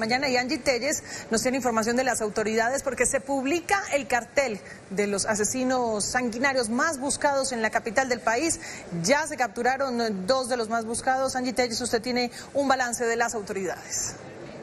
Mañana y Angie Telles nos tiene información de las autoridades porque se publica el cartel de los asesinos sanguinarios más buscados en la capital del país. Ya se capturaron 2 de los más buscados. Angie Telles, usted tiene un balance de las autoridades.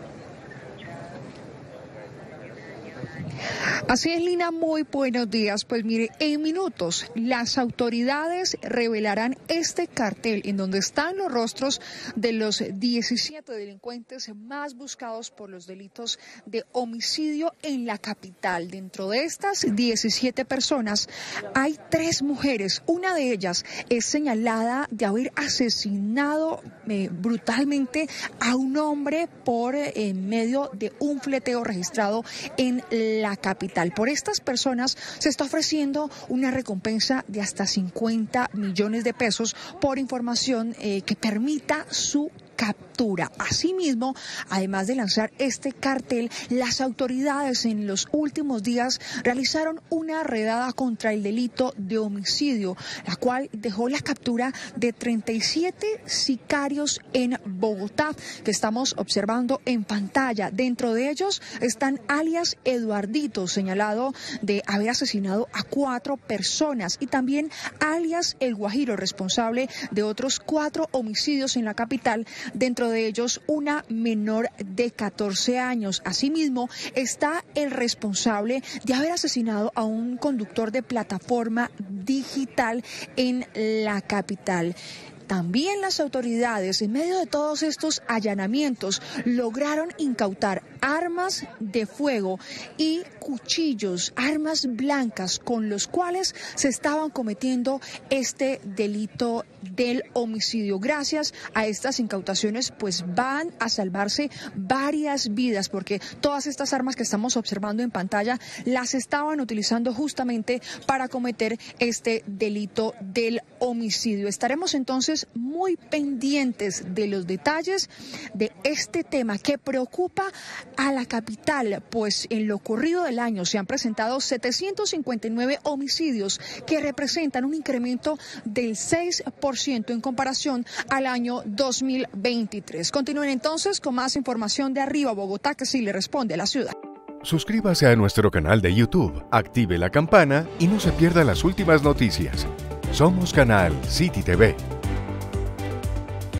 Así es, Lina, muy buenos días. Pues mire, en minutos las autoridades revelarán este cartel en donde están los rostros de los 17 delincuentes más buscados por los delitos de homicidio en la capital. Dentro de estas 17 personas hay 3 mujeres. Una de ellas es señalada de haber asesinado brutalmente a un hombre por medio de un fleteo registrado en la capital. Por estas personas se está ofreciendo una recompensa de hasta 50 millones de pesos por información que permita su captura. Asimismo, además de lanzar este cartel, las autoridades en los últimos días realizaron una redada contra el delito de homicidio, la cual dejó la captura de 37 sicarios en Bogotá, que estamos observando en pantalla. Dentro de ellos están alias Eduardito, señalado de haber asesinado a 4 personas, y también alias El Guajiro, responsable de otros 4 homicidios en la capital, dentro de ellos una menor de 14 años. Asimismo, está el responsable de haber asesinado a un conductor de plataforma digital en la capital. También las autoridades, en medio de todos estos allanamientos, lograron incautar armas de fuego y cuchillos, armas blancas, con los cuales se estaban cometiendo este delito del homicidio. Gracias a estas incautaciones, pues van a salvarse varias vidas, porque todas estas armas que estamos observando en pantalla las estaban utilizando justamente para cometer este delito del homicidio. Estaremos entonces muy pendientes de los detalles de este tema que preocupa a la capital, pues en lo corrido del año se han presentado 759 homicidios que representan un incremento del 6% en comparación al año 2023. Continúen entonces con más información de Arriba Bogotá, que sí le responde a la ciudad. Suscríbase a nuestro canal de YouTube, active la campana y no se pierda las últimas noticias. Somos Canal City TV.